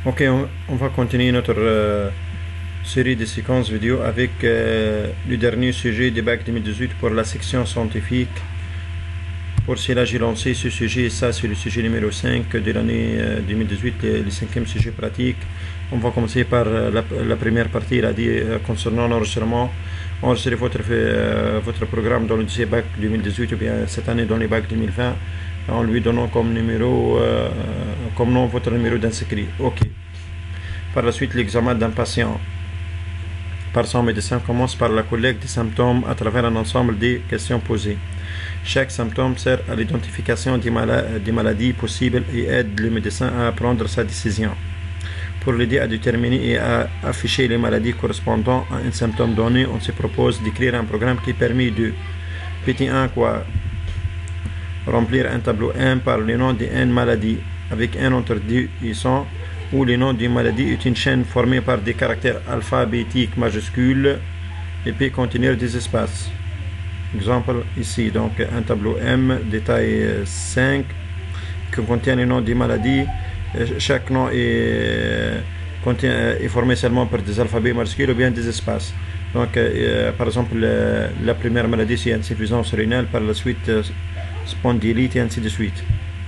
Ok, on va continuer notre série de séquences vidéo avec le dernier sujet du bac 2018 pour la section scientifique. Pour cela, j'ai lancé ce sujet, ça c'est le sujet numéro 5 de l'année 2018, le cinquième sujet pratique. On va commencer par la première partie, il a dit concernant l'enregistrement. Enregistrez votre programme dans le dossier bac 2018 ou bien cette année dans les bacs 2020 en lui donnant comme numéro, comme nom votre numéro d'inscrit. Ok. Par la suite, l'examen d'un patient par son médecin commence par la collecte des symptômes à travers un ensemble de questions posées. Chaque symptôme sert à l'identification des maladies possibles et aide le médecin à prendre sa décision. Pour l'aider à déterminer et à afficher les maladies correspondant à un symptôme donné, on se propose d'écrire un programme qui permet de petit 1 quoi remplir un tableau M par le nom de N maladie avec un interdisant où le nom d'une maladie est une chaîne formée par des caractères alphabétiques majuscules et peut contenir des espaces. Exemple ici, donc un tableau M détail 5 qui contient le nom des maladies. Chaque nom est formé seulement par des alphabets majuscules ou bien des espaces. Donc par exemple la première maladie c'est insuffisance rénale, par la suite spondylite et ainsi de suite.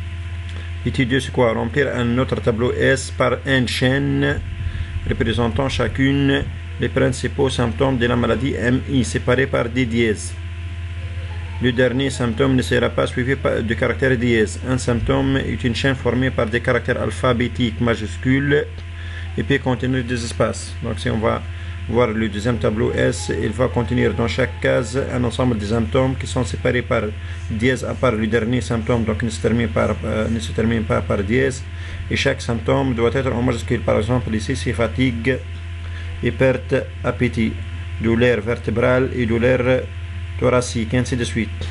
Petit 2 c'est quoi? Remplir un autre tableau S par une chaîne représentant chacune les principaux symptômes de la maladie MI séparés par des dièses. Le dernier symptôme ne sera pas suivi de caractère dièse. Un symptôme est une chaîne formée par des caractères alphabétiques majuscules et peut contenir des espaces. Donc si on va voir le deuxième tableau S, il va contenir dans chaque case un ensemble de symptômes qui sont séparés par dièse à part le dernier symptôme, donc ne se termine pas par dièse, et chaque symptôme doit être en majuscule. Par exemple ici c'est fatigue et perte appétit, douleur vertébrale et douleur thoracique, ainsi de suite.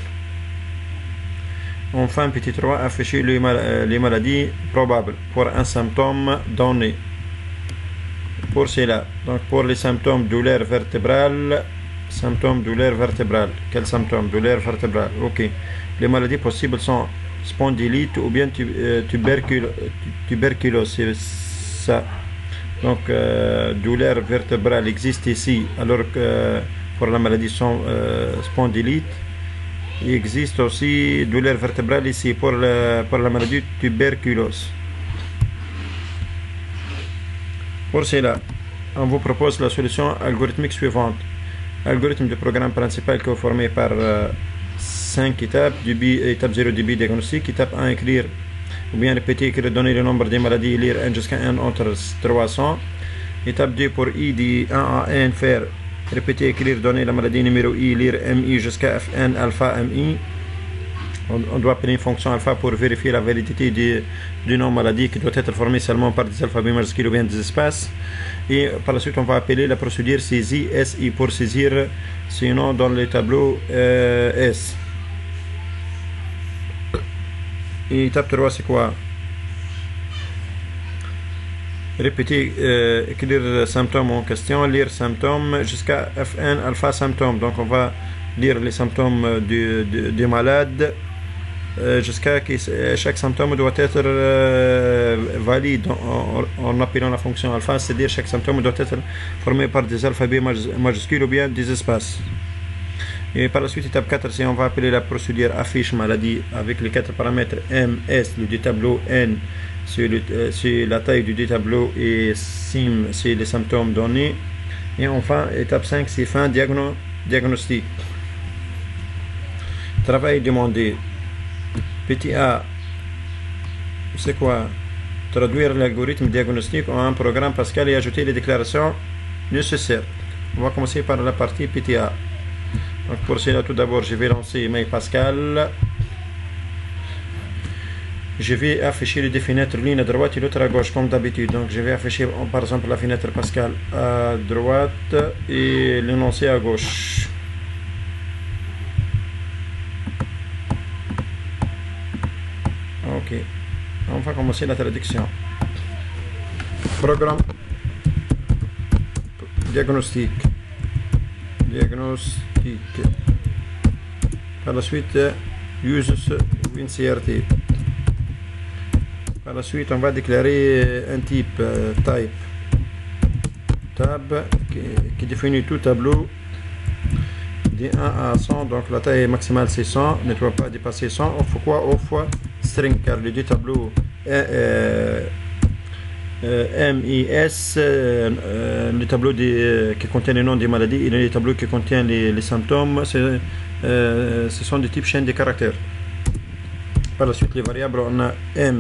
Enfin, petit 3, afficher les maladies probables pour un symptôme donné. Pour cela, donc pour les symptômes douleur vertébrale, quel symptôme? Douleur vertébrale, ok. Les maladies possibles sont spondylite ou bien tuberculose, c'est ça. Donc douleur vertébrale existe ici, alors que pour la maladie spondylite, il existe aussi douleur vertébrale ici pour la maladie tuberculose. Pour cela, on vous propose la solution algorithmique suivante. Algorithme de programme principal qui est formé par 5 étapes. Étape 0, début diagnostic. Étape 1, écrire ou bien répéter, écrire, donner le nombre des maladies, lire 1 jusqu'à 1 entre 300. Étape 2, pour I de 1 à N, faire répéter, écrire, donner la maladie numéro I, lire MI jusqu'à Fn alpha MI. On doit appeler une fonction alpha pour vérifier la validité du nom maladie qui doit être formé seulement par des alphabets majuscules ou bien des espaces. Et par la suite, on va appeler la procédure saisie SI pour saisir ce nom dans le tableau S. Et étape 3, c'est quoi? Répéter, écrire symptômes en question, lire symptômes jusqu'à Fn alpha symptômes. Donc on va lire les symptômes du malade jusqu'à que chaque symptôme doit être valide en appelant la fonction alpha, c'est-à-dire chaque symptôme doit être formé par des alphabets majuscules ou bien des espaces. Et par la suite, étape 4, c'est on va appeler la procédure affiche maladie avec les 4 paramètres M, S, le tableau N, c'est la taille du tableau, et SIM, c'est les symptômes donnés. Et enfin, étape 5, c'est fin diagnostic. Travail demandé. Petit A, c'est quoi? Traduire l'algorithme diagnostic en un programme Pascal et ajouter les déclarations nécessaires. On va commencer par la partie petit A. Donc pour cela, tout d'abord, je vais lancer Mail Pascal. Je vais afficher les deux fenêtres, l'une à droite et l'autre à gauche, comme d'habitude. Donc je vais afficher par exemple la fenêtre Pascal à droite et l'énoncé à gauche. Ok, on va commencer la traduction. Programme diagnostic. Par la suite, uses WinCRT. Par la suite, on va déclarer un type type tab qui définit tout tableau de 1 à 100. Donc la taille maximale c'est 100, ne doit pas dépasser 100. On fait quoi? On fait string, car les deux tableaux MIS, le tableau qui contient les noms des maladies et les tableaux qui contiennent les symptômes, ce sont des types chaîne de caractères. Par la suite, les variables, on a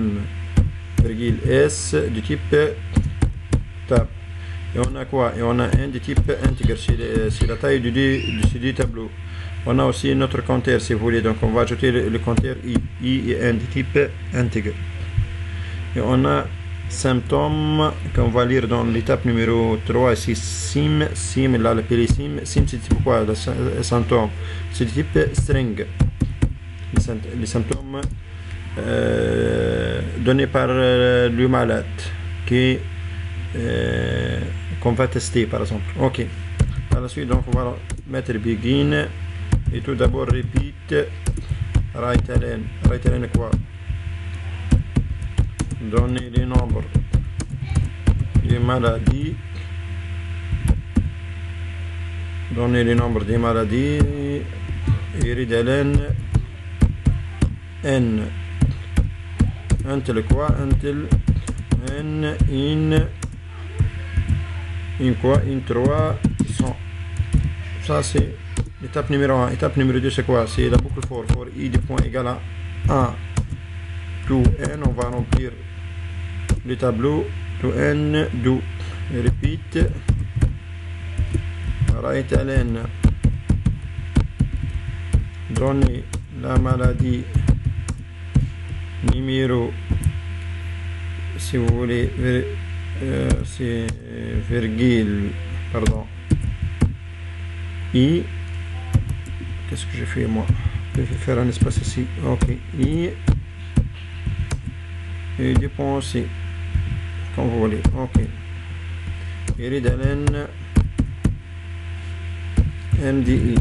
M,S du type tab. Et on a quoi? Et on a un de type integer, c'est la taille de ces deux tableaux. On a aussi notre compteur si vous voulez, donc on va ajouter le compteur I est un de type integer. Et on a symptômes qu'on va lire dans l'étape numéro 3 ici, sim, là l'appelé sim c'est type quoi? Le symptôme, c'est de type string. Les symptômes donnés par le malade qu'on va tester par exemple. Ok, par la suite donc on va mettre begin et tout d'abord repeat write-ln quoi? Donner les nombres des maladies, et read-ln n until quoi? Until n in quoi? In 300. Ça c'est l'étape numéro 1. Étape numéro 2 c'est quoi? C'est la boucle for i de point égal à 1 to n. On va remplir le tableau to n do. Repeat write-ln donner la maladie numéro, si vous voulez, c'est virgule, pardon, i, qu'est-ce que j'ai fait moi? Je vais faire un espace ici, ok, i et deux points aussi, comme vous voulez, ok, et read-ln mdi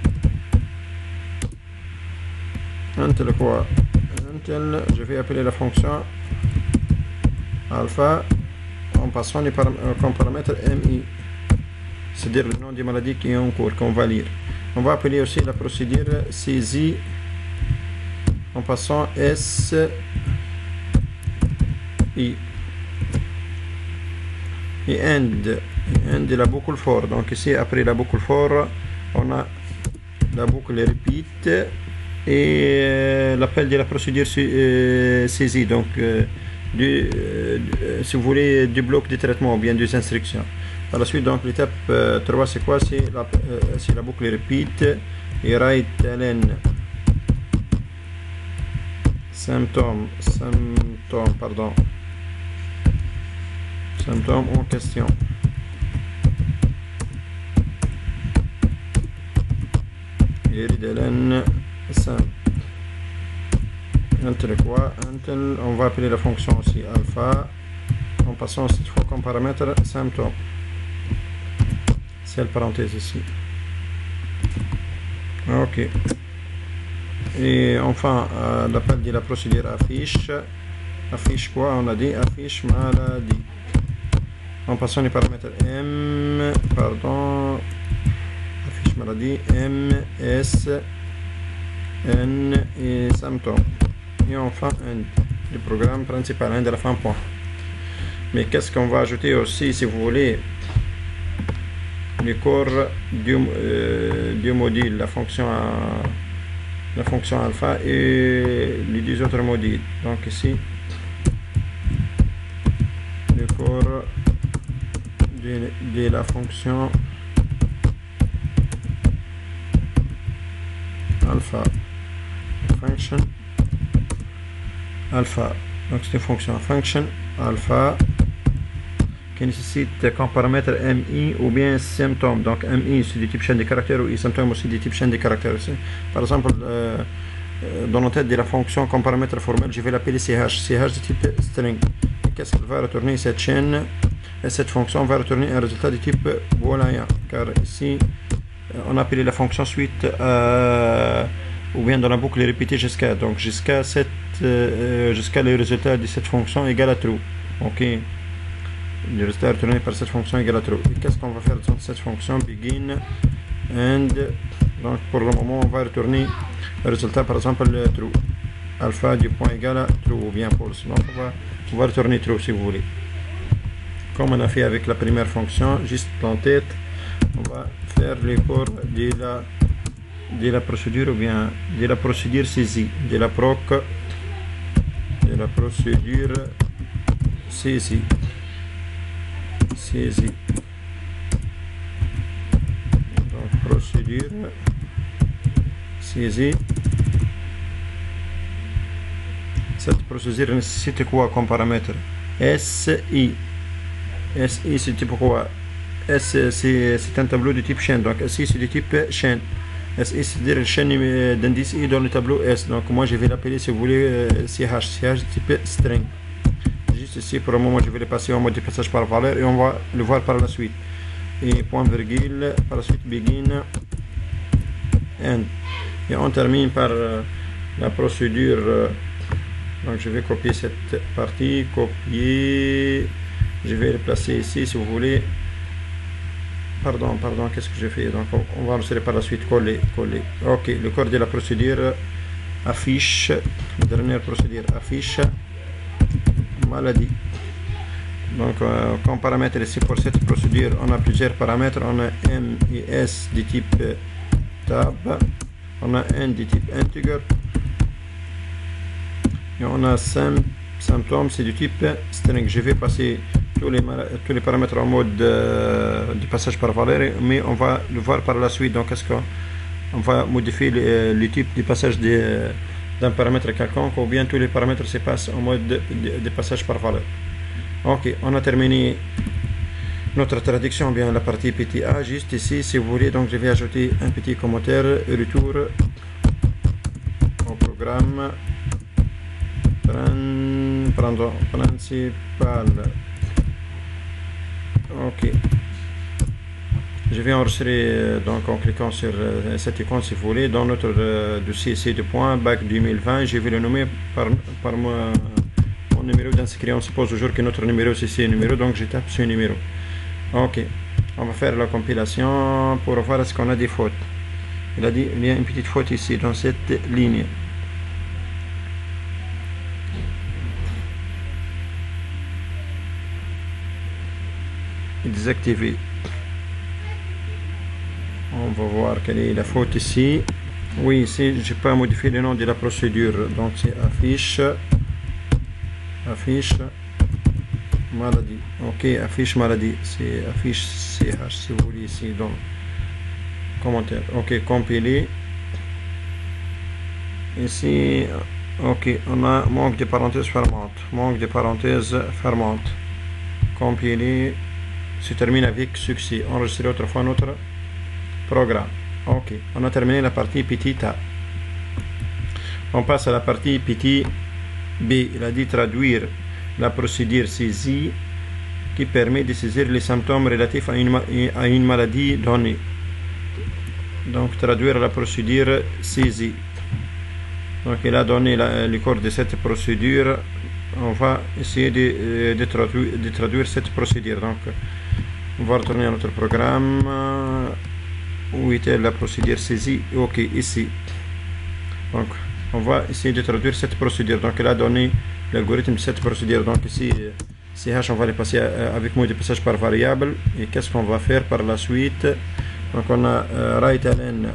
until quoi? Until, je vais appeler la fonction alpha en passant comme paramètre mi, c'est-à-dire le nom des maladies qui est en cours, qu'on va lire. On va appeler aussi la procédure saisie en passant si et end la boucle for. Donc ici après la boucle for on a la boucle repeat et l'appel de la procédure saisie, donc si vous voulez du bloc de traitement ou bien des instructions. Par la suite donc l'étape 3 c'est quoi? C'est la boucle repeat et write-ln symptôme en question. Et read-ln until quoi? Until, on va appeler la fonction aussi alpha en passant cette fois comme paramètre symptôme. C'est la parenthèse ici. Ok. Et enfin l'appel de la procédure affiche quoi? On a dit affiche maladie en passant les paramètres affiche maladie ms n et symptômes, et enfin le programme principal de la fin point. Mais qu'est-ce qu'on va ajouter aussi, si vous voulez, le corps du module, la fonction alpha et les deux autres modules. Donc ici le corps de la fonction alpha, function alpha, donc c'est une fonction function alpha qui nécessite comme paramètre mi ou bien symptôme. Donc mi c'est du type chaîne de caractères et symptôme aussi du type chaîne de caractères aussi. Par exemple dans la tête de la fonction comme paramètre formel, je vais l'appeler ch de type string. Qu'est-ce qu'il va retourner? Cette chaîne et cette fonction va retourner un résultat de type booléen, car ici on a appelé la fonction suite ou bien dans la boucle répétée jusqu'à jusqu'à le résultat de cette fonction égale à true. Ok, le résultat retourné par cette fonction égale à true. Et qu'est-ce qu'on va faire dans cette fonction begin and? Donc pour le moment on va retourner le résultat, par exemple le true, alpha du point égal à true ou bien false. Donc on va retourner true si vous voulez, comme on a fait avec la première fonction, juste en tête. On va faire les cours de la procédure, ou bien de la procédure saisie, de la procédure saisie. Donc procédure saisie. Cette procédure nécessite quoi comme paramètre? SI. SI c'est type quoi? S c'est un tableau de type chaîne, donc SI c'est de type chaîne. SI c'est-à-dire chaîne d'indice I dans le tableau S, donc moi je vais l'appeler si vous voulez CH type string. Juste ici pour le moment je vais le passer en mode de passage par valeur et on va le voir par la suite. Et point virgule, par la suite begin end. Et on termine par la procédure. Donc je vais copier cette partie, copier, je vais le placer ici si vous voulez. Pardon, qu'est-ce que j'ai fait? Donc on va enregistrer par la suite, coller. Ok, le corps de la procédure affiche, la dernière procédure affiche maladie. Donc comme paramètre ici pour cette procédure, on a plusieurs paramètres. On a M et S de type tab, on a N de type integer, et on a symptômes, c'est du type string. Je vais passer tous les paramètres en mode de passage par valeur, mais on va le voir par la suite. Donc est-ce qu'on va modifier le type de passage d'un paramètre quelconque, ou bien tous les paramètres se passent en mode de passage par valeur. Ok, on a terminé notre traduction, bien la partie PTA juste ici si vous voulez. Donc je vais ajouter un petit commentaire, retour au programme principal. Ok, je vais enregistrer donc en cliquant sur cette icône si vous voulez dans notre dossier ici de points bac 2020. Je vais le nommer par mon numéro d'inscrit. On suppose toujours que notre numéro c'est ce numéro, donc je tape ce numéro. Ok, on va faire la compilation pour voir est-ce qu'on a des fautes. Il y a une petite faute ici dans cette ligne. Désactiver. On va voir quelle est la faute ici. Oui, ici j'ai pas modifié le nom de la procédure, donc c'est affiche maladie. Ok, affiche maladie, c'est affiche CH si vous voulez ici dans commentaire. Ok, compiler. Ici, ok, on a manque de parenthèse fermante. Compiler. Se termine avec succès. Enregistrer autrefois notre programme. Ok, on a terminé la partie petit A. On passe à la partie petit B. Il a dit traduire la procédure saisie qui permet de saisir les symptômes relatifs à une maladie donnée. Donc traduire la procédure saisie. Donc il a donné le corps de cette procédure. On va essayer de traduire cette procédure. Donc on va retourner à notre programme. Où était la procédure saisie? Ok, ici. Donc on va essayer de traduire cette procédure. Donc il a donné l'algorithme de cette procédure. Donc ici CH, on va les passer avec mot de passage par variable. Et qu'est-ce qu'on va faire par la suite? Donc on a write-ln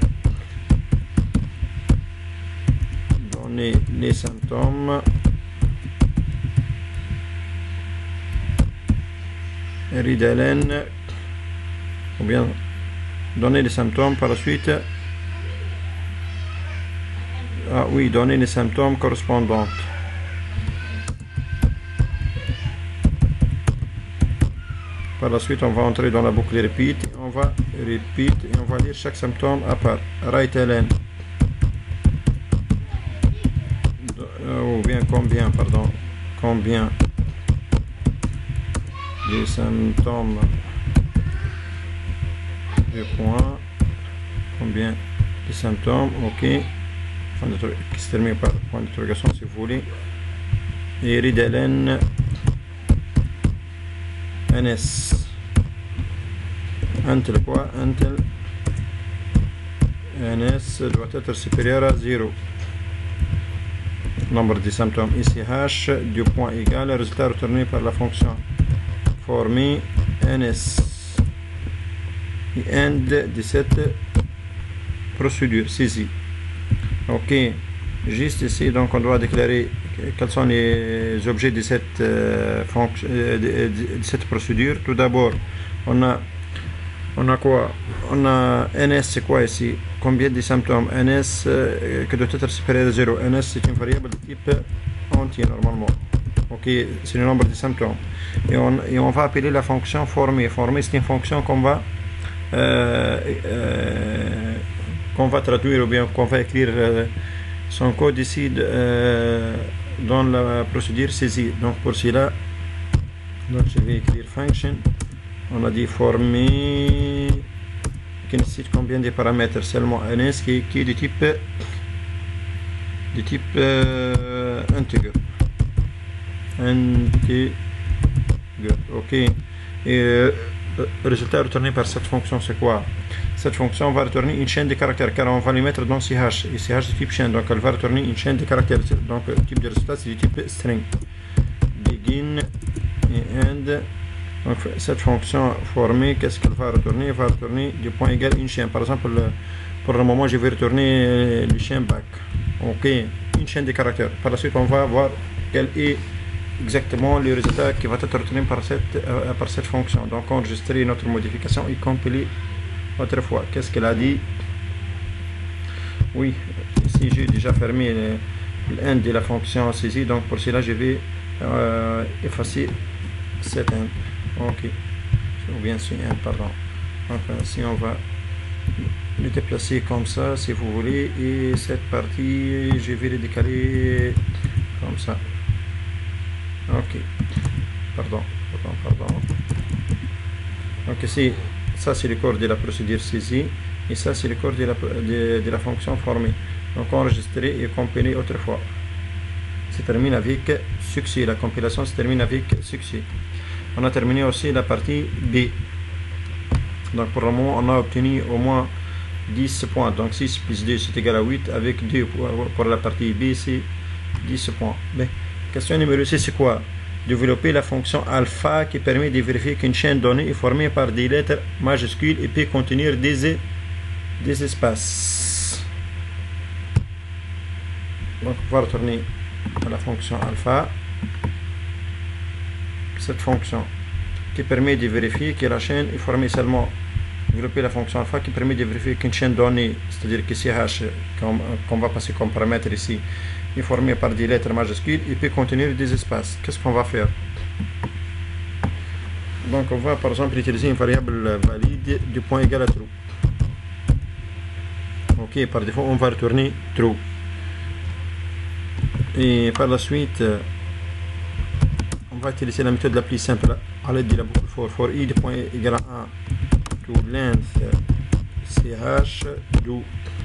donner les symptômes, read-ln, ou bien donner les symptômes par la suite. Ah oui, donner les symptômes correspondants. Par la suite, on va entrer dans la boucle repeat. On va repeat et on va lire chaque symptôme à part. write-ln ou bien combien des symptômes de points, combien de symptômes, ok, qui se termine par point d'interrogation si vous voulez, et readln ns until quoi, until ns doit être supérieur à 0. Nombre des symptômes ici h du point égal résultat retourné par la fonction formée ns et end de cette procédure saisie. Ok, juste ici donc on doit déclarer quels sont les objets de cette fonction de cette procédure. Tout d'abord on a quoi, on a ns, c'est quoi ici, combien de symptômes, ns que doit être supérieur à 0. ns c'est une variable de type entier normalement. Ok, c'est le nombre de symptômes et on va appeler la fonction formée. Formée c'est une fonction qu'on va traduire ou bien qu'on va écrire son code ici dans la procédure saisie. Donc pour cela, donc je vais écrire function. On a dit formé qui nécessite combien de paramètres, seulement ns qui est de type integer. Ok, et résultat retourné par cette fonction c'est quoi? Cette fonction va retourner une chaîne de caractères car on va les mettre dans ch et ch de type chaîne, donc elle va retourner une chaîne de caractères. Donc le type de résultat c'est du type string. Begin et end. Donc cette fonction formée, qu'est-ce qu'elle va retourner? Elle va retourner du point égal une chaîne. Par exemple, pour le moment je vais retourner le chaîne back. Ok, une chaîne de caractères. Par la suite on va voir quel est exactement le résultat qui va être retenu par cette fonction. Donc enregistrer notre modification et compiler autrefois. Qu'est-ce qu'elle a dit? Oui, ici j'ai déjà fermé l'end de la fonction saisie, donc pour cela je vais effacer cet end. Ok, ou bien ce end, pardon. Donc si on va le déplacer comme ça si vous voulez, et cette partie je vais le décaler comme ça. Ok, pardon. Donc ici, ça c'est le corps de la procédure saisie et ça c'est le corps de la fonction formée. Donc enregistrer et compiler autrefois. Se termine avec succès. La compilation se termine avec succès. On a terminé aussi la partie B. Donc pour le moment on a obtenu au moins 10 points. Donc 6 plus 2 c'est égal à 8 avec 2 pour la partie B, c'est 10 points. Mais question numéro 6 c'est quoi? Développer la fonction alpha qui permet de vérifier qu'une chaîne donnée est formée par des lettres majuscules et peut contenir des espaces. Donc on va retourner à la fonction alpha. Cette fonction qui permet de vérifier que la chaîne est formée seulement. Développer la fonction alpha qui permet de vérifier qu'une chaîne donnée, c'est-à-dire que ch qu'on va passer comme paramètre ici, est formé par des lettres majuscules et peut contenir des espaces. Qu'est-ce qu'on va faire? Donc on va par exemple utiliser une variable valide du point égal à true. Ok, par défaut on va retourner true. Et par la suite on va utiliser la méthode la plus simple à l'aide de la boucle for i du point égal à 1 to length ch do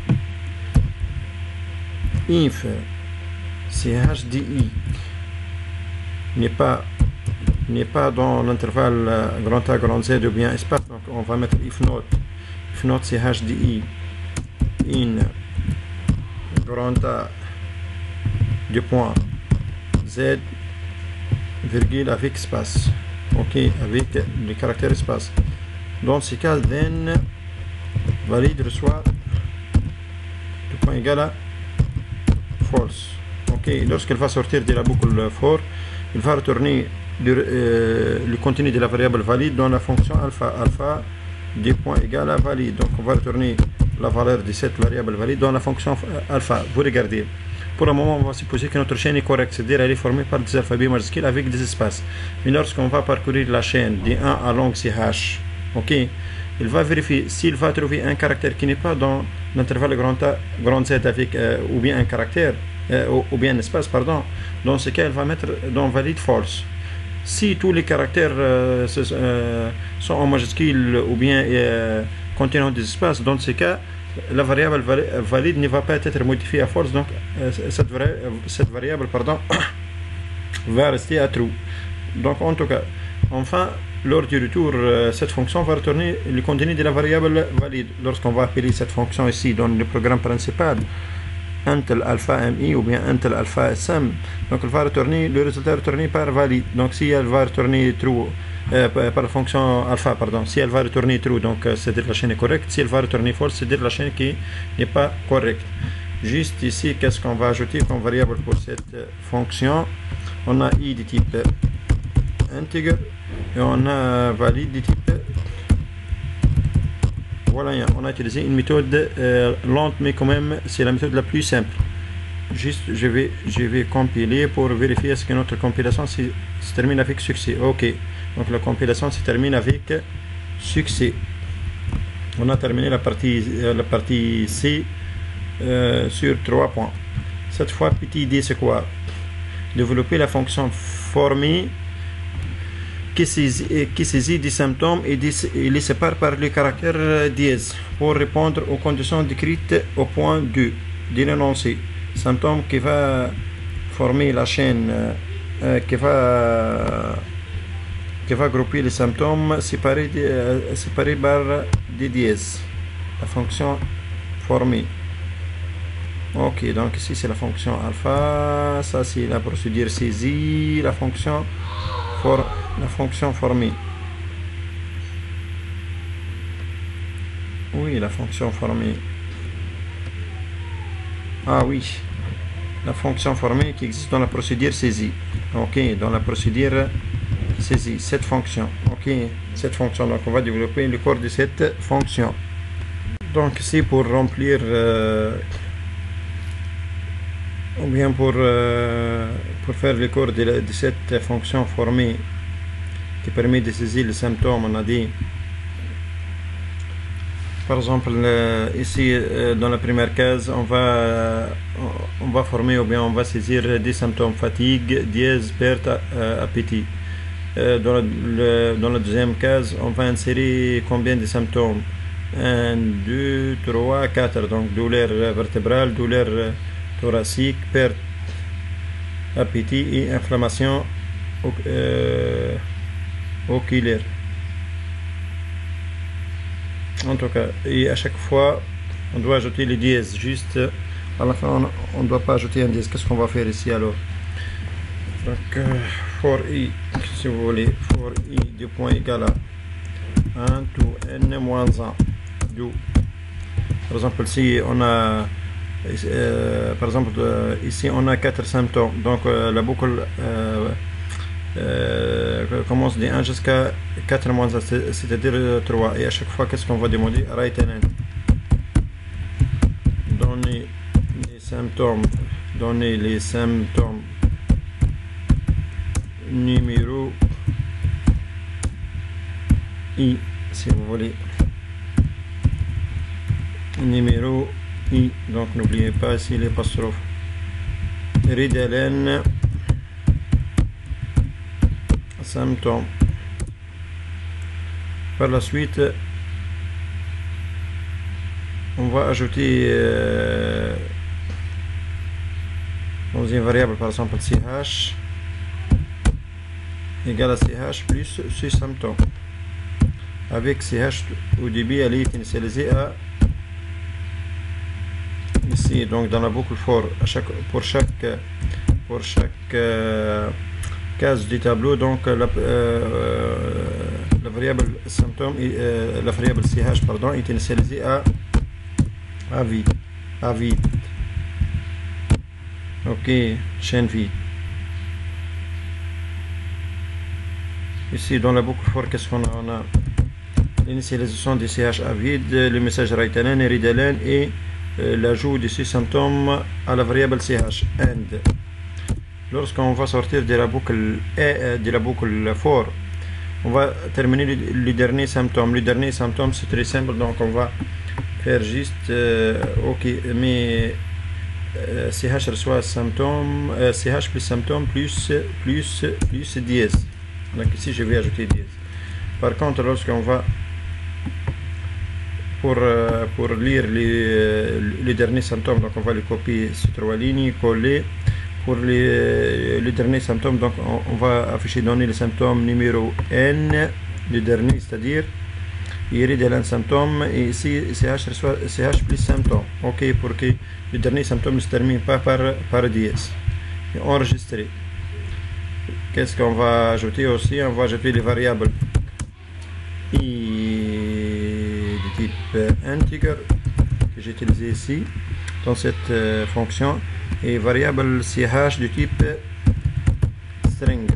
if CHDI n'est pas dans l'intervalle grand A, grand Z ou bien espace, donc on va mettre if not CHDI in grand A du point Z virgule avec espace. Ok, avec le caractère espace. Dans ce cas, then valide reçoit du point égal à false. Ok, lorsqu'elle va sortir de la boucle for, il va retourner le contenu de la variable valide dans la fonction alpha du point égal à valide. Donc on va retourner la valeur de cette variable valide dans la fonction alpha. Vous regardez, pour le moment on va supposer que notre chaîne est correcte, c'est-à-dire elle est formée par des alphabets majuscules avec des espaces. Mais lorsqu'on va parcourir la chaîne de 1 à long ch, ok, il va vérifier s'il va trouver un caractère qui n'est pas dans l'intervalle grand Z avec ou bien un caractère ou bien un espace, pardon. Dans ce cas, il va mettre dans valide false. Si tous les caractères sont en majuscule ou bien contenant des espaces, dans ce cas, la variable valide ne va pas être modifiée à false, donc cette variable pardon, va rester à true. Donc en tout cas, enfin, lors du retour, cette fonction va retourner le contenu de la variable valide. Lorsqu'on va appeler cette fonction ici dans le programme principal, Intel alpha mi ou bien Intel alpha sm, donc elle va retourner le résultat retourné par valide. Donc si elle va retourner true par la fonction alpha, pardon, si elle va retourner true, donc c'est-à-dire la chaîne est correcte. Si elle va retourner false, c'est-à-dire la chaîne qui n'est pas correcte. Juste ici, qu'est-ce qu'on va ajouter comme variable pour cette fonction? On a i de type integer et on a valide de type. Voilà, on a utilisé une méthode lente, mais quand même c'est la méthode la plus simple. Juste je vais compiler pour vérifier est-ce que notre compilation se termine avec succès. Ok, donc la compilation se termine avec succès. On a terminé la partie C sur 3 points. Cette fois, petite idée, c'est quoi? Développer la fonction formée qui saisit des symptômes et les sépare par le caractère dièse pour répondre aux conditions décrites au point 2 de l'énoncé. Symptôme qui va former la chaîne, qui va grouper les symptômes séparés par des dièses. La fonction formée. Ok, donc ici c'est la fonction alpha, ça c'est la procédure saisie, la fonction formée. Oui, la fonction formée. Ah oui, la fonction formée qui existe dans la procédure saisie. Ok, dans la procédure saisie, cette fonction. Ok, cette fonction. Donc on va développer le corps de cette fonction. Donc ici pour remplir ou bien pour faire le corps de cette fonction formée qui permet de saisir les symptômes, on a dit par exemple ici dans la première case on va former ou bien on va saisir des symptômes: fatigue, dièse, perte, appétit. Dans la deuxième case on va insérer combien de symptômes? 1, 2, 3, 4, donc douleur vertébrale, douleur thoracique, perte, appétit et inflammation oculaire. En tout cas, et à chaque fois on doit ajouter les dièses. Juste à la fin on ne doit pas ajouter un dièse. Qu'est-ce qu'on va faire ici alors? Donc for i, si vous voulez, for i du point égal à 1 to n moins 1 do. Par exemple ici on a ici on a 4 symptômes, donc la boucle commence de 1 jusqu'à 4 moins 1, c'est-à-dire 3, et à chaque fois qu'est-ce qu'on va demander? Write an end. Donner les symptômes numéro i, si vous voulez, numéro i, donc n'oubliez pas ici l'apostrophe. Read ln symptômes. Par la suite on va ajouter dans une variable par exemple ch égale à ch plus ce symptôme. Avec ch au début elle est initialisée à ici, donc dans la boucle for pour chaque case du tableau, donc la variable symptôme la variable ch pardon est initialisée à vide. Ok, chaîne vide. Ici dans la boucle for qu'est-ce qu'on a? On a l'initialisation du ch à vide, le message write ln et read ln et l'ajout de ces symptômes à la variable ch end. Lorsqu'on va sortir de la boucle for, on va terminer le dernier symptôme. Le dernier symptôme c'est très simple, donc on va faire juste ok, mais ch reçoit symptôme, ch plus symptôme plus dièse. Donc ici je vais ajouter dièse. Par contre lorsqu'on va pour lire les derniers symptômes, donc on va les copier ces trois lignes, coller. Pour les derniers symptômes, donc on va afficher, donner le symptôme numéro N, le dernier, c'est-à-dire il un symptôme, et ici CH reçoit CH plus symptôme. Ok, pour que le dernier symptôme ne se termine pas par dièse. Et enregistrer. Qu'est-ce qu'on va ajouter aussi? On va ajouter les variables I de type integer que j'ai utilisé ici dans cette fonction, et variable ch de type string.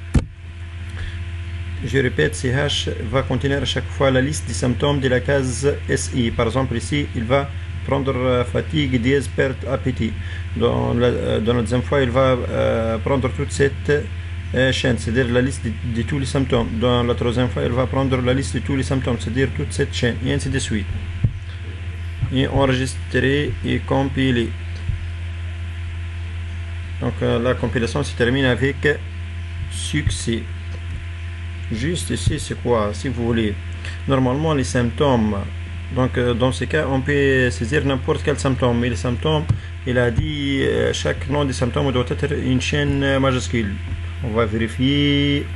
Je répète, ch va contenir à chaque fois la liste des symptômes de la case SI. Par exemple, ici, il va prendre fatigue, dièse, perte, appétit. Dans la deuxième fois, il va prendre toute cette chaîne, c'est-à-dire la liste de tous les symptômes. Dans la troisième fois, il va prendre la liste de tous les symptômes, c'est-à-dire toute cette chaîne, et ainsi de suite. Et enregistrer et compiler. Donc la compilation se termine avec succès. Juste ici, c'est quoi, si vous voulez? Normalement, les symptômes, donc dans ce cas, on peut saisir n'importe quel symptôme. Mais les symptômes, il a dit chaque nom des symptômes doit être une chaîne majuscule. On va vérifier.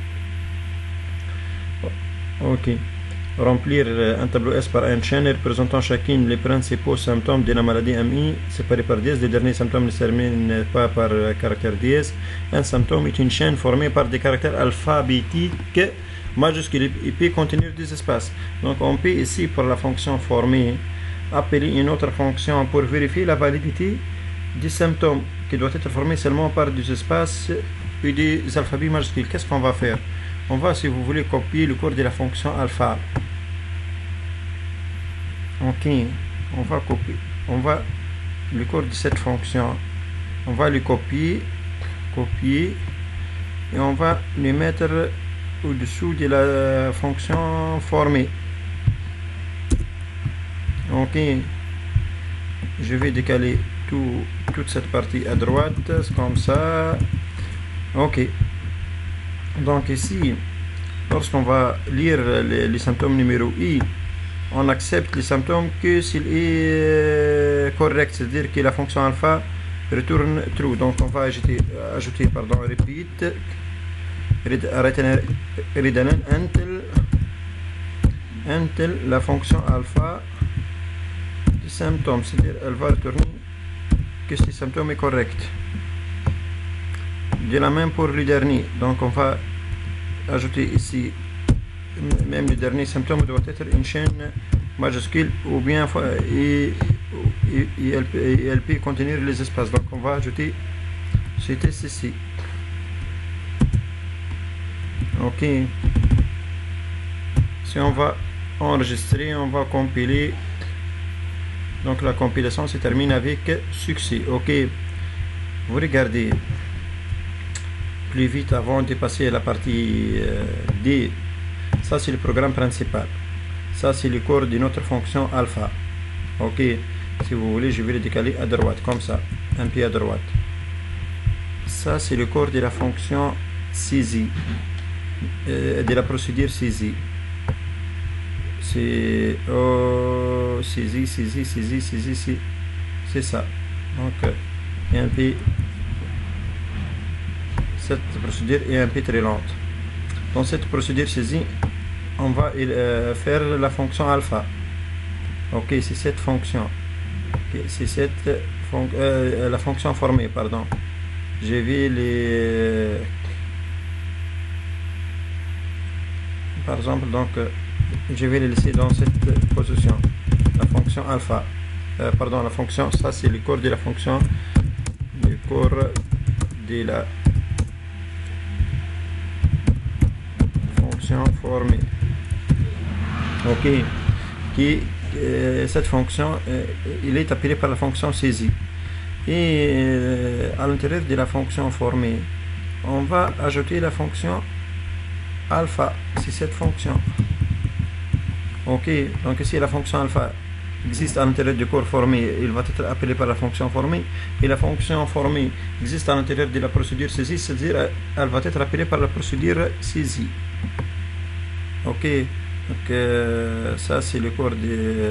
Ok. Remplir un tableau S par une chaîne représentant chacune les principaux symptômes de la maladie MI séparés par dièse. Les derniers symptômes ne se terminent pas par caractère dièse. Un symptôme est une chaîne formée par des caractères alphabétiques majuscules et peut contenir des espaces. Donc on peut ici, pour la fonction formée, appeler une autre fonction pour vérifier la validité des symptômes qui doit être formé seulement par des espaces et des alphabets majuscules. Qu'est-ce qu'on va faire? On va, si vous voulez, copier le cours de la fonction alpha. Ok, on va copier. On va le cours de cette fonction. On va le copier, et on va le mettre au-dessous de la fonction formée. Ok, je vais décaler toute cette partie à droite, comme ça. Ok. Donc ici, lorsqu'on va lire les symptômes numéro I, on accepte les symptômes que s'il est correct, c'est-à-dire que la fonction alpha retourne true. Donc on va ajouter repeat until la fonction alpha des symptômes, c'est-à-dire elle va retourner que ce symptôme est correct. De la même pour le dernier, donc on va ajouter ici, même le dernier symptôme doit être une chaîne majuscule, ou bien et elle peut contenir les espaces. Donc on va ajouter c'était ceci. Ok, si on va enregistrer, on va compiler. Donc la compilation se termine avec succès. Ok, vous regardez plus vite avant de passer à la partie D. Ça c'est le programme principal. Ça c'est le corps de notre fonction alpha. Ok, si vous voulez, je vais le décaler à droite, comme ça, un peu à droite. Ça c'est le corps de la fonction saisie, de la procédure saisie. C'est saisie, c'est ça. Donc un peu, cette procédure est un peu très lente. Dans cette procédure saisie, on va faire la fonction alpha. Ok, c'est cette fonction. Okay, c'est cette la fonction formée, pardon. Je vais par exemple, donc je vais les laisser dans cette position. La fonction alpha, pardon, la fonction, ça c'est le corps de la fonction, le corps de la fonction formée. Ok, cette fonction, il est appelé par la fonction saisie. Et à l'intérieur de la fonction formée, on va ajouter la fonction alpha, c'est cette fonction. Ok, donc ici la fonction alpha existe à l'intérieur du corps formé, il va être appelé par la fonction formée, et la fonction formée existe à l'intérieur de la procédure saisie, c'est-à-dire elle va être appelée par la procédure saisie. Ok, Donc ça c'est le cours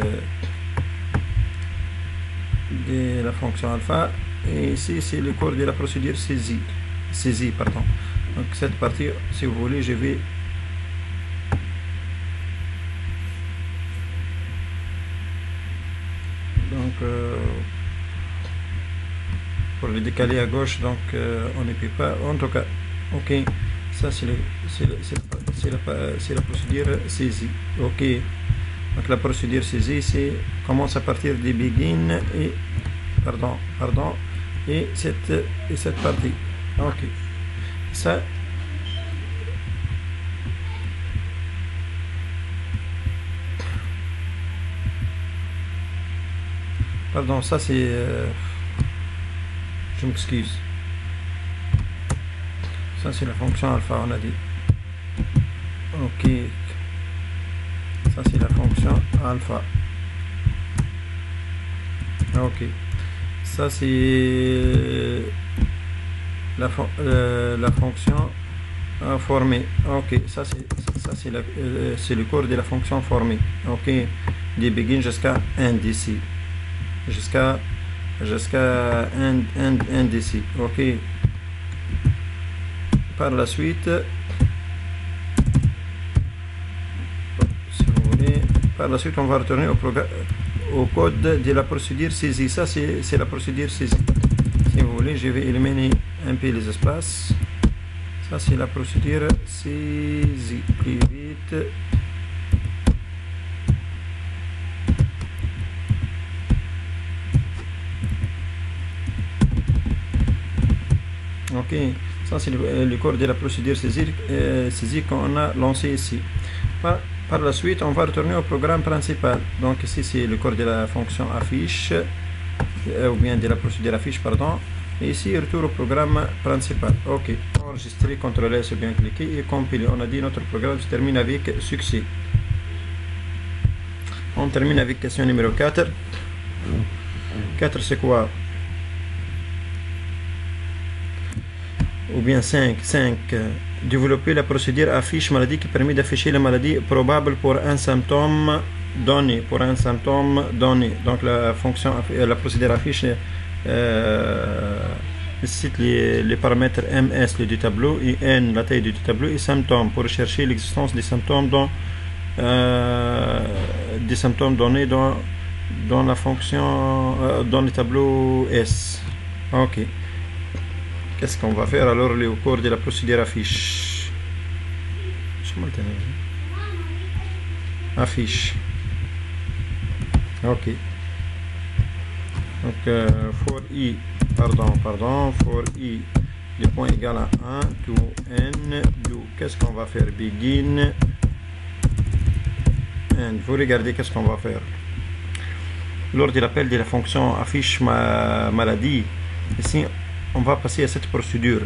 de la fonction alpha, et ici c'est le cours de la procédure saisie, pardon. Donc cette partie, si vous voulez, je vais donc pour le décaler à gauche, donc on ne peut pas, en tout cas. Ok, ça c'est la procédure saisie. Ok, donc la procédure saisie c'est commence à partir des begin et pardon et cette partie. Ok, ça pardon, ça c'est je m'excuse, ça c'est la fonction alpha, on a dit. Ok, ça c'est la fonction alpha. Ok, ça c'est la fonction formée. Ok, ça c'est le cours de la fonction formée. Ok, des begin jusqu'à end ici, jusqu'à end ici. Ok, par la suite, si vous voulez, par la suite on va retourner au code de la procédure saisie. Ça c'est la procédure saisie. Si vous voulez, je vais éliminer un peu les espaces. Ça c'est la procédure saisie. Plus vite. Ok, ça c'est le code de la procédure saisie qu'on a lancé ici. Par la suite, on va retourner au programme principal. Donc ici c'est le code de la fonction affiche, ou bien de la procédure affiche, pardon. Et ici, retour au programme principal. Ok, enregistrer, CTRL S, ou bien cliquer et compiler. On a dit notre programme se termine avec succès. On termine avec question numéro 4. 4 c'est quoi? Ou bien 5. Développer la procédure affiche maladie qui permet d'afficher la maladie probable pour un symptôme donné. Donc la fonction, la procédure affiche nécessite les paramètres ms, le du tableau, et n, la taille du tableau, et symptômes pour rechercher l'existence des symptômes donnés dans la fonction, dans le tableau S. Ok. Qu'est-ce qu'on va faire alors au cours de la procédure affiche? Affiche. Ok. Donc for i, for i, le point égal à 1 to n do. Qu'est-ce qu'on va faire? Begin and. Vous regardez qu'est-ce qu'on va faire. Lors de l'appel de la fonction affiche maladie, ici on va passer à cette procédure.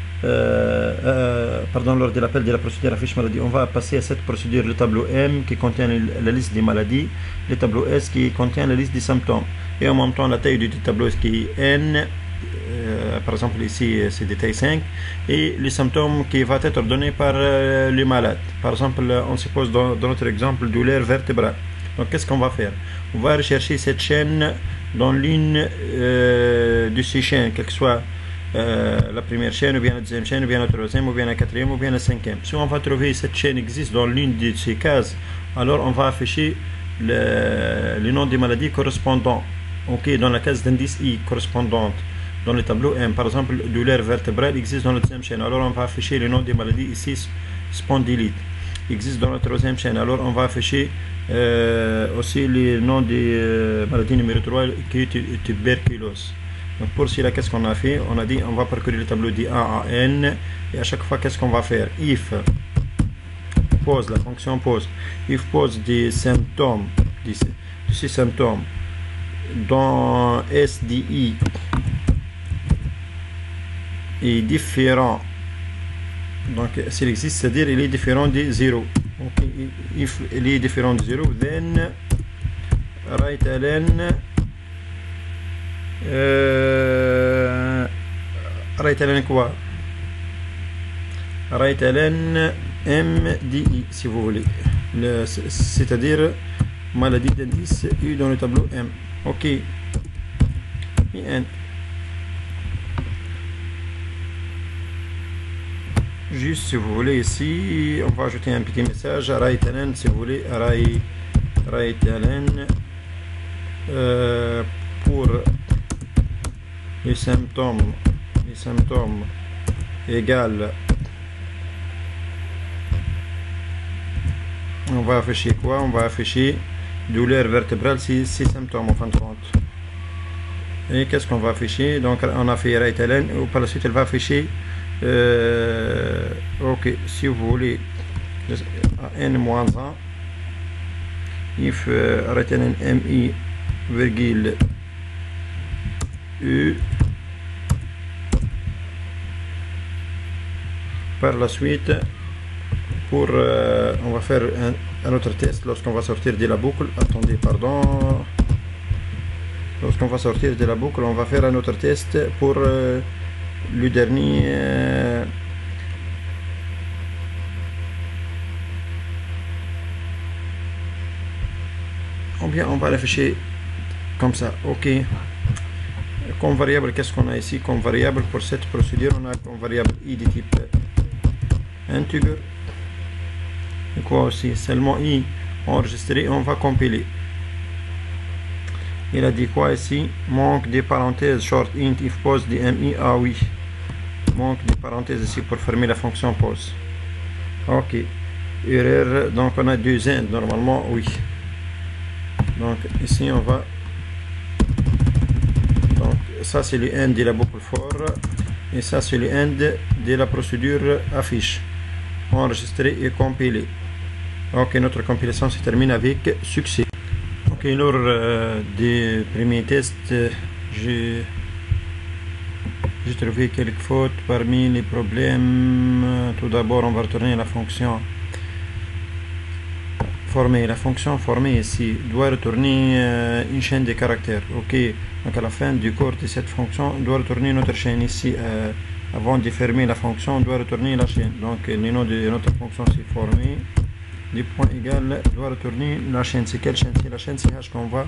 Lors de l'appel de la procédure affiche maladie, on va passer à cette procédure le tableau M qui contient la liste des maladies, le tableau S qui contient la liste des symptômes, et en même temps la taille du tableau S qui est N, par exemple ici c'est de taille 5, et les symptômes qui vont être donnés par les malades. Par exemple, on suppose dans notre exemple douleur vertébrale. Donc qu'est-ce qu'on va faire? On va rechercher cette chaîne dans l'une de ces chaînes, quelle que soit la première chaîne, ou bien la deuxième chaîne, ou bien la troisième, ou bien la quatrième, ou bien la cinquième. Si on va trouver cette chaîne existe dans l'une de ces cases, alors on va afficher le nom des maladies correspondants. Ok, dans la case d'indice I correspondante dans le tableau M. Par exemple, douleur vertébrale existe dans la deuxième chaîne, alors on va afficher le nom des maladies ici, spondylite existe dans la troisième chaîne, alors on va afficher aussi le nom des maladies numéro 3 qui est tuberculose. Donc pour cela, qu'est-ce qu'on a fait? On a dit on va parcourir le tableau de A à N, et à chaque fois qu'est-ce qu'on va faire? If pose, la fonction pose, if pose des symptômes, de ces symptômes dans SDI est différent. Donc s'il existe, c'est-à-dire il est différent de 0. Okay. If il est différent de 0, then write ln quoi? Write ln mdi si vous voulez. c'est-à-dire maladie d'indice U dans le tableau M. Ok. IN. Juste si vous voulez ici, on va ajouter un petit message à Raitalen, si vous voulez, Raitalen pour les symptômes égales. On va afficher quoi? On va afficher douleur vertébrale, 6 symptômes en fin de compte. Et qu'est-ce qu'on va afficher? Donc on a fait Raitalen, ou par la suite elle va afficher ok, si vous voulez n-1 if Raitalen mi virgule u. Par la suite pour on va faire un autre test lorsqu'on va sortir de la boucle. Attendez, pardon. Lorsqu'on va sortir de la boucle, on va faire un autre test pour le dernier ou bien on va l'afficher comme ça. Ok. Comme variable, qu'est-ce qu'on a ici comme variable pour cette procédure? On a comme variable i de type integer. Et quoi aussi? Seulement i enregistré. On va compiler. Il a dit quoi ici? Manque des parenthèses short int if pose de mi. Ah oui, manque des parenthèses ici pour fermer la fonction pose. Ok, erreur. Donc on a deux end normalement. Oui, donc ici on va, donc ça c'est le end de la boucle for et ça c'est le end de la procédure affiche. Enregistré et compilé. Ok, notre compilation se termine avec succès. Ok, lors des premiers tests, j'ai trouvé quelques fautes parmi les problèmes. Tout d'abord, on va retourner la fonction formée. La fonction formée ici doit retourner une chaîne de caractères. Ok, donc à la fin du corps de cette fonction, on doit retourner notre chaîne ici. Avant de fermer la fonction, on doit retourner la chaîne. Donc le nom de notre fonction c'est formée. Du point égal doit retourner la chaîne. C'est quelle chaîne? C'est la chaîne CH qu'on va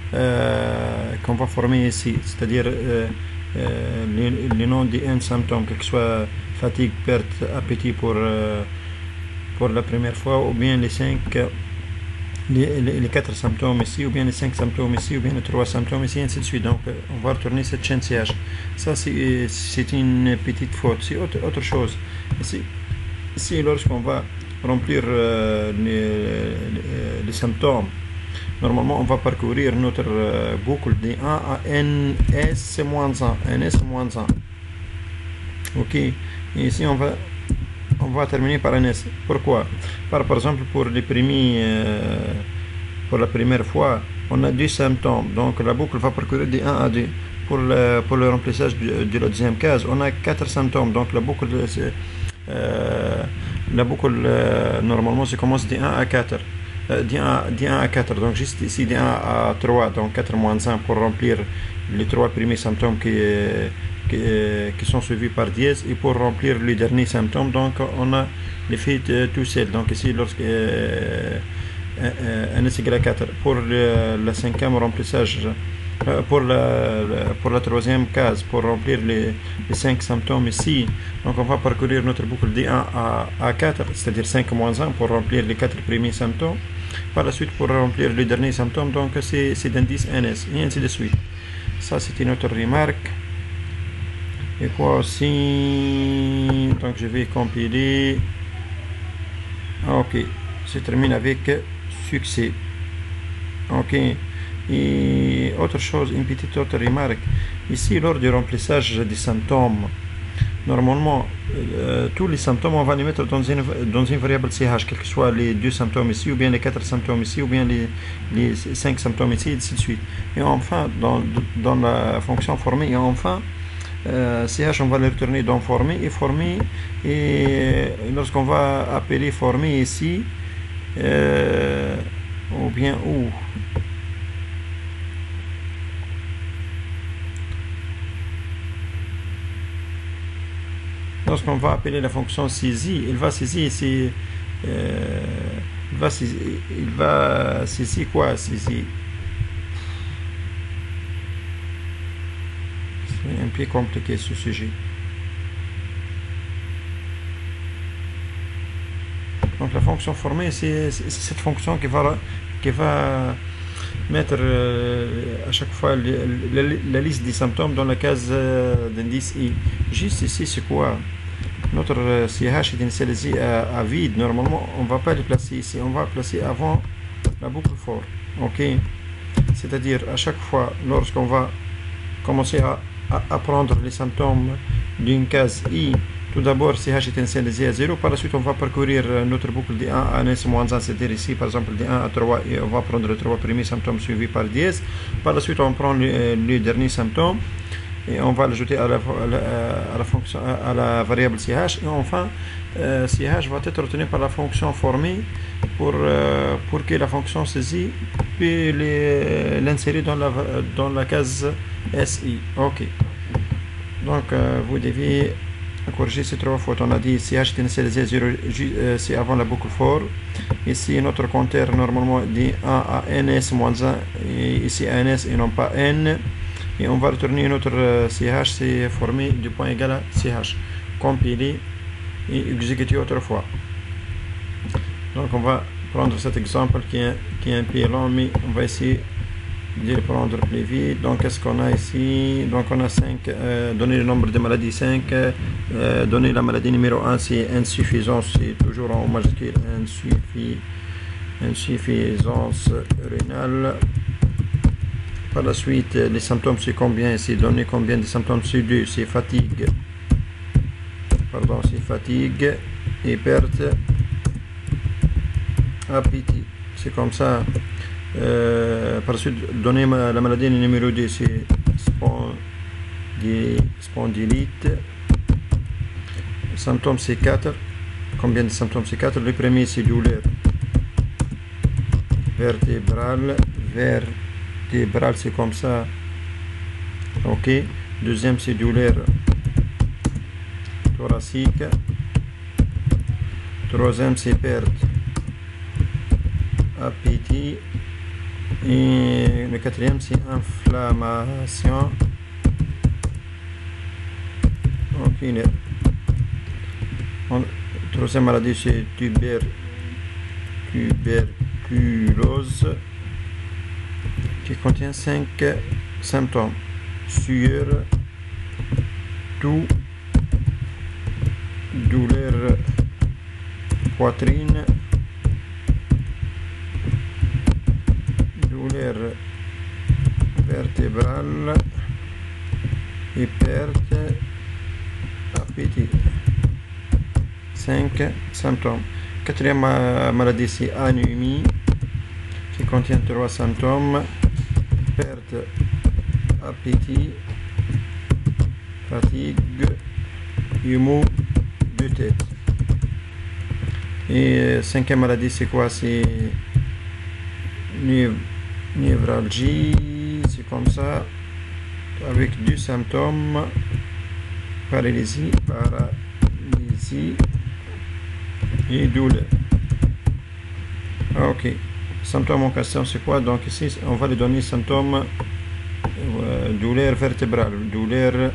former ici, c'est-à-dire les noms des n symptômes, que ce soit fatigue, perte, appétit pour la première fois, ou bien les 4 symptômes ici, ou bien les 5 symptômes ici, ou bien les 3 symptômes ici, ainsi de suite. Donc on va retourner cette chaîne CH. Ça c'est une petite faute. C'est autre chose. Ici lorsqu'on va remplir les symptômes, normalement on va parcourir notre boucle de 1 à ns-1, ns-1. ok, et ici on va terminer par ns. Pourquoi? Par exemple pour les premiers pour la première fois on a 2 symptômes, donc la boucle va parcourir de 1 à 2. Pour le remplissage de la deuxième case, on a 4 symptômes, donc la boucle normalement ça commence de 1 à 4. De 1 à 4, donc juste ici de 1 à 3, donc 4 moins 1 pour remplir les 3 premiers symptômes qui sont suivis par dièse, et pour remplir les derniers symptômes, donc on a l'effet tout seul. Donc ici lorsque n est égal à 4 pour le cinquième remplissage, pour la troisième case, pour remplir les 5 symptômes ici, donc on va parcourir notre boucle de 1 à 4, c'est-à-dire 5 moins 1 pour remplir les 4 premiers symptômes. Par la suite, pour remplir les derniers symptômes, donc c'est d'indice ns, et ainsi de suite. Ça c'était notre remarque. Et quoi aussi? Donc je vais compiler. Ok, c'est terminé avec succès. Ok. Et autre chose, une petite autre remarque. Ici, lors du remplissage des symptômes, normalement, tous les symptômes, on va les mettre dans une variable CH, quels que soient les 2 symptômes ici, ou bien les 4 symptômes ici, ou bien les 5 symptômes ici, et ainsi de suite. Et enfin, dans la fonction formée, et enfin, CH, on va le retourner dans formé, et lorsqu'on va appeler formé ici, ou bien où? Lorsqu'on va appeler la fonction saisie, il va saisir ici il va saisir quoi? Saisir. C'est un peu compliqué ce sujet. Donc la fonction formée, c'est cette fonction qui va mettre à chaque fois la liste des symptômes dans la case d'indice I. Juste ici, c'est quoi? Notre CH est initialisé à vide. Normalement, on ne va pas le placer ici. On va le placer avant la boucle for. OK? C'est-à-dire, à chaque fois, lorsqu'on va commencer à prendre les symptômes d'une case I, tout d'abord, CH est initialisé à 0. Par la suite, on va parcourir notre boucle de 1 à ns-1, c'est-à-dire ici, par exemple, de 1 à 3, et on va prendre les 3 premiers symptômes suivis par dièse. Par la suite, on prend le dernier symptôme et on va l'ajouter à la fonction, à la variable CH. Et enfin, CH va être retenu par la fonction formée pour que la fonction saisie puisse l'insérer dans la case SI. OK. Donc, vous devez corriger ces 3 fautes. On a dit CH est initialisé à 0, c'est avant la boucle for. Ici, notre compteur normalement dit 1 à ns-1, et ici à ns et non pas n. Et on va retourner notre CH, c'est formé du point égal à CH. Compiler et exécuter autrefois. Donc on va prendre cet exemple qui est un peu long, mais on va essayer de le prendre plus vite. Donc qu'est-ce qu'on a ici? Donc on a 5, donner le nombre de maladies 5, donner la maladie numéro 1, c'est insuffisance, c'est toujours en majuscule, insuffisance rénale. Par la suite, les symptômes, c'est combien? C'est donner combien de symptômes? C'est 2, c'est fatigue. Pardon, c'est fatigue et perte appétit. C'est comme ça. Par la suite, donner la maladie numéro 2, c'est spondylite. Symptômes, c'est 4. Combien de symptômes? C'est 4. Le premier, c'est douleur vertébrale. Vertébrale, c'est comme ça. OK. Deuxième, c'est douleur thoracique. Troisième, c'est perte appétit. Et le quatrième, c'est inflammation oculaire. Troisième maladie, c'est tuberculose, qui contient 5 symptômes: sueur, toux, douleur poitrine, douleur vertébrale et perte appétit. 5 symptômes. Quatrième maladie, c'est anémie, qui contient 3 symptômes: perte appétit, fatigue et maux de tête. Et cinquième maladie, c'est quoi? C'est névralgie, c'est comme ça, avec 2 symptômes: paralysie et douleur. OK. Symptômes en question, c'est quoi? Donc ici, on va lui donner symptômes: douleur vertébrale, douleur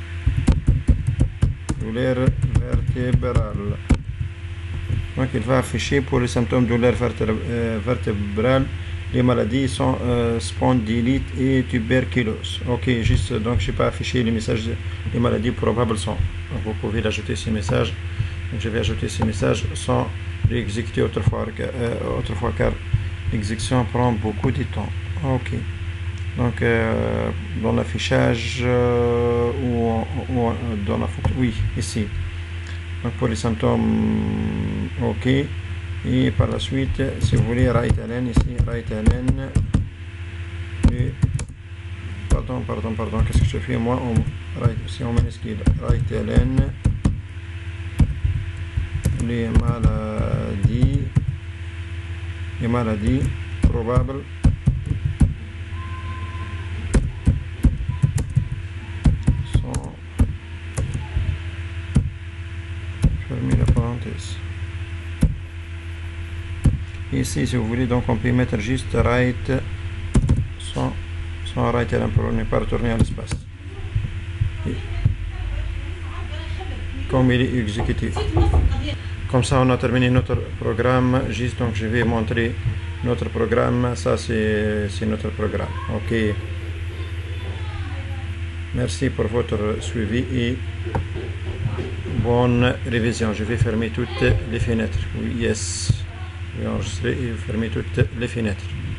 vertébrale. Donc il va afficher pour les symptômes douleur vertébrale, les maladies sont spondylite et tuberculose. OK, juste, donc je n'ai pas affiché les messages des maladies probables sont. Donc vous pouvez l'ajouter ces messages. Donc je vais ajouter ces messages sans l'exécuter autrefois car l'exécution prend beaucoup de temps. OK. Donc dans l'affichage ou dans la fonction, oui, ici. Donc pour les symptômes, OK. Et par la suite, si vous voulez, Rytalen, ici, Rytalen. Pardon, qu'est-ce que je fais moi? Si on minuscule, Rytalen, les maladies probables sont, fermez la parenthèse. Ici, si vous voulez, donc on peut mettre juste right sans right pour ne pas retourner à l'espace. Comme il est exécuté. Comme ça, on a terminé notre programme. Juste, donc, je vais montrer notre programme. Ça, c'est notre programme. OK. Merci pour votre suivi et bonne révision. Je vais fermer toutes les fenêtres. Oui, yes. Je vais enregistrer et fermer toutes les fenêtres.